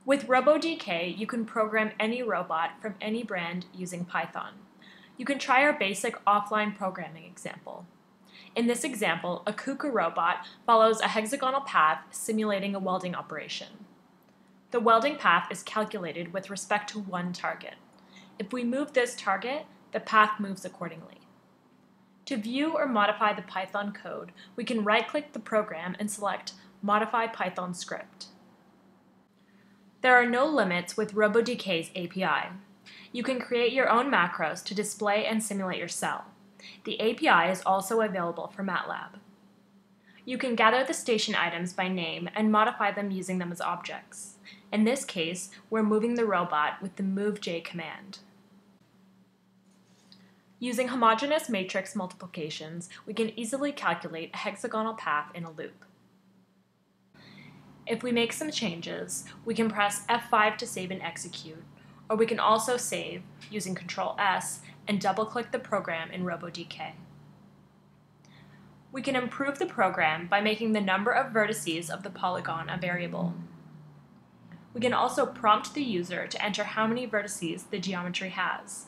With RoboDK, you can program any robot from any brand using Python. You can try our basic offline programming example. In this example, a KUKA robot follows a hexagonal path simulating a welding operation. The welding path is calculated with respect to one target. If we move this target, the path moves accordingly. To view or modify the Python code, we can right-click the program and select Modify Python Script. There are no limits with RoboDK's API. You can create your own macros to display and simulate your cell. The API is also available for MATLAB. You can gather the station items by name and modify them using them as objects. In this case, we're moving the robot with the MoveJ command. Using homogeneous matrix multiplications, we can easily calculate a hexagonal path in a loop. If we make some changes, we can press F5 to save and execute, or we can also save using Ctrl+S and double-click the program in RoboDK. We can improve the program by making the number of vertices of the polygon a variable. We can also prompt the user to enter how many vertices the geometry has.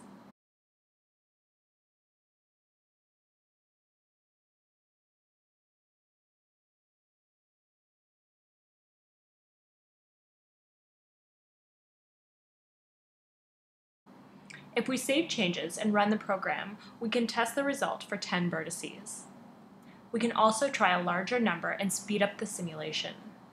If we save changes and run the program, we can test the result for 10 vertices. We can also try a larger number and speed up the simulation.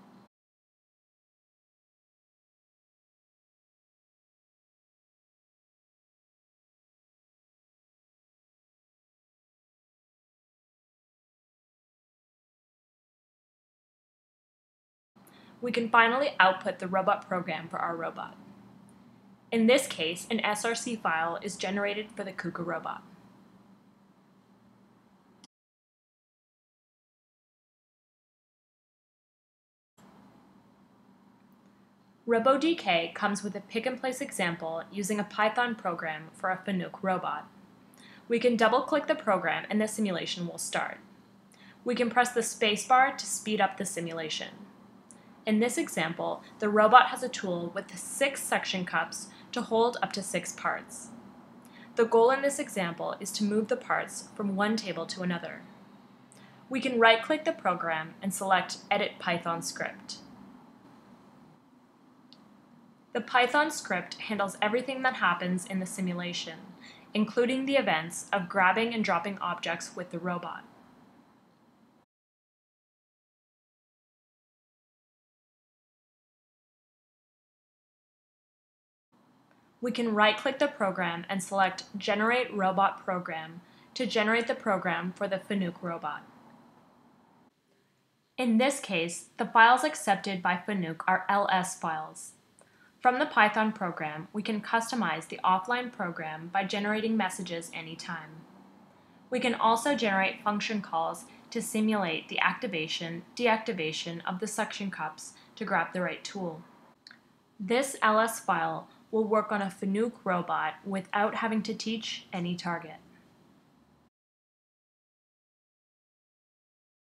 We can finally output the robot program for our robot. In this case, an SRC file is generated for the KUKA robot. RoboDK comes with a pick-and-place example using a Python program for a Fanuc robot. We can double-click the program and the simulation will start. We can press the spacebar to speed up the simulation. In this example, the robot has a tool with 6 suction cups to hold up to 6 parts. The goal in this example is to move the parts from one table to another. We can right-click the program and select Edit Python Script. The Python script handles everything that happens in the simulation, including the events of grabbing and dropping objects with the robot. We can right-click the program and select Generate Robot Program to generate the program for the Fanuc robot. In this case, the files accepted by Fanuc are LS files. From the Python program, we can customize the offline program by generating messages anytime. We can also generate function calls to simulate the activation, deactivation of the suction cups to grab the right tool. This LS file will work on a Fanuc robot without having to teach any target.